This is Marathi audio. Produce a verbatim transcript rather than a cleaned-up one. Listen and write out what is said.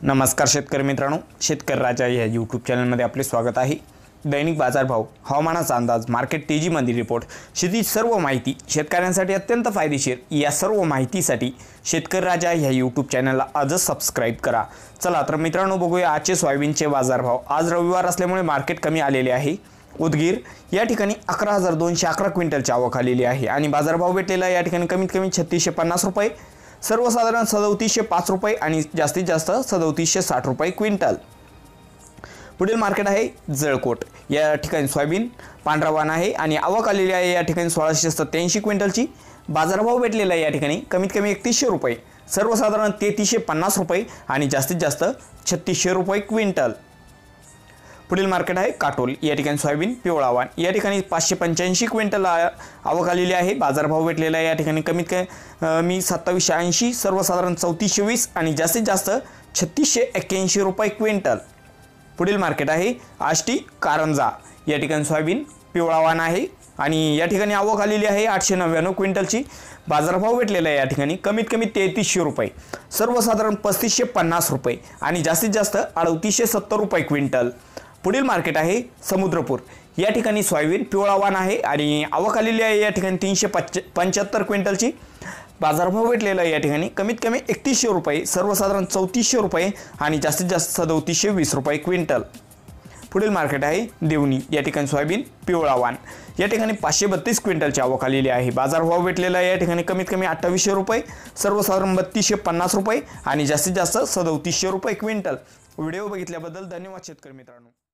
नमस्कार शेतकरी मित्रांनो, शेतकरी राजा या यूट्यूब चॅनलमध्ये आपले स्वागत आहे। दैनिक बाजारभाव, हवामानाचा अंदाज, मार्केट तेजीमधील रिपोर्ट, शेती सर्व माहिती शेतकऱ्यांसाठी अत्यंत फायदेशीर। या सर्व माहितीसाठी शेतकरी राजा या यूट्यूब चॅनलला आजच सबस्क्राइब करा। चला तर मित्रांनो, बघूया आजचे सोयाबीनचे बाजारभाव। आज रविवार असल्यामुळे मार्केट कमी आलेले आहे। उदगीर या ठिकाणी अकरा हजार दोनशे अकरा क्विंटलची आवक आलेली आहे आणि बाजारभाव भेटलेला या ठिकाणी कमीत कमी छत्तीसशे पन्नास रुपये, सर्वसाधारण सदतीसशे पाच रुपये आणि जास्तीत जास्त सदतीसशे साठ रुपये क्विंटल। पुढील मार्केट आहे जळकोट। या ठिकाणी सोयाबीन पांढरा वाण आहे आणि आवक आलेली आहे या ठिकाणी सोळाशे सत्त्याऐंशी क्विंटलची। बाजारभाव भेटलेला आहे या ठिकाणी कमीत कमी एकतीसशे रुपये, सर्वसाधारण तेहतीसशे पन्नास रुपये आणि जास्तीत जास्त छत्तीसशे रुपये क्विंटल। पुढील मार्केट आहे काटोल। या ठिकाणी सोयाबीन पिवळा वाण या ठिकाणी पाचशे पंच्याऐंशी क्विंटल आवक आलेली आहे। बाजारभाव भेटलेला आहे या ठिकाणी कमीत कमी सत्तावीसशे ऐंशी, सर्वसाधारण चौतीसशे वीस आणि जास्तीत जास्त छत्तीसशे एक्क्याऐंशी रुपये क्विंटल। पुढील मार्केट आहे आष्टी कारंजा। या ठिकाणी सोयाबीन पिवळा वाण आहे आणि या ठिकाणी आवक आलेली आहे आठशे नव्याण्णव क्विंटलची। बाजारभाव भेटलेला आहे या ठिकाणी कमीत कमी तेहतीसशे रुपये, सर्वसाधारण पस्तीसशे पन्नास रुपये आणि जास्तीत जास्त अडतीसशे सत्तर रुपये क्विंटल। पुढील मार्केट आहे समुद्रपूर। या ठिकाणी सोयाबीन पिवळा वाण आहे आणि आवक आलेली आहे या ठिकाणी तीनशे पच्च पंच्याहत्तर क्विंटलची। बाजारभाव भेटलेला आहे या ठिकाणी कमीत कमी एकतीसशे रुपये, सर्वसाधारण चौतीसशे रुपये आणि जास्तीत जास्त सदतीसशे वीस रुपये क्विंटल। पुढील मार्केट आहे देवणी। या ठिकाणी सोयाबीन पिवळा वाण या ठिकाणी पाचशे बत्तीस क्विंटलची आवक आलेली आहे। बाजारभाव भेटलेला आहे या ठिकाणी कमीत कमी अठ्ठावीसशे रुपये, सर्वसाधारण बत्तीसशे पन्नास रुपये आणि जास्तीत जास्त सदतीसशे रुपये क्विंटल। व्हिडिओ बघितल्याबद्दल धन्यवाद शेतकरी मित्रांनो।